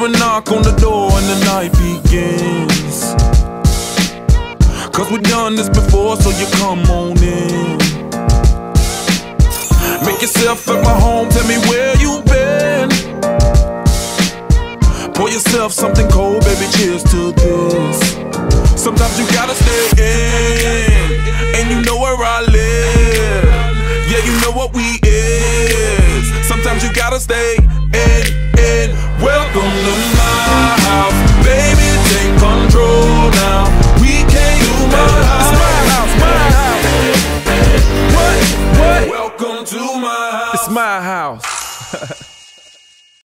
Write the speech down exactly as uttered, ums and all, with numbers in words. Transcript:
hear a knock on the door and the night begins. Cause we've done this before, so you come on in. Make yourself at my home, tell me where you been. Pour yourself something cold, baby, cheers to this. Sometimes you gotta stay in, and you know where I live. Yeah, you know what we is. Sometimes you gotta stay